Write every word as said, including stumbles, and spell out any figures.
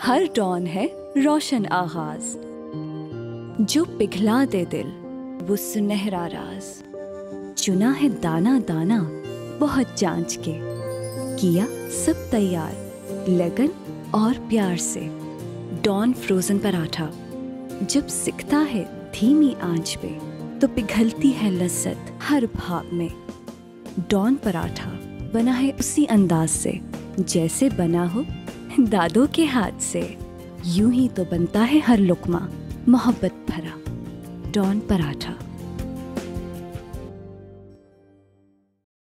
हर don है रोशन आगाज, जो पिघला दे दिल वो सुनहरा राज। चुना है दाना दाना बहुत जांच के, किया सब तैयार लगन और प्यार से। डॉन फ्रोजन पराठा जब सिकता है धीमी आंच पे, तो पिघलती है लज्जत हर भाप में। डॉन पराठा बना है उसी अंदाज से जैसे बना हो दादों के हाथ से। यूं ही तो बनता है हर लुकमा मोहब्बत भरा। डॉन पराठा।